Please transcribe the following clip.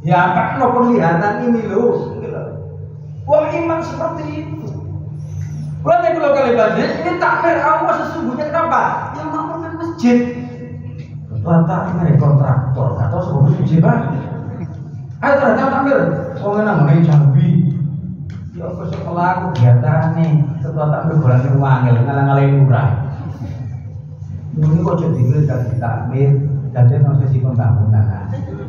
diangkat no penglihatan ini loh. Wah iman seperti itu. Berarti kalau kali baca ini takmir Allah sesungguhnya kenapa? Yang makmurkan masjid. Ketua takmir kontraktor atau sebuah masjid banget. Ayo terhadap takmir. Wong nang ngene Jambi. Ya apa sekolah kegiatane ketua takmir bulan wangil ngalang-alang murah. Ini kok jadi takmir dan sesi pembangunan.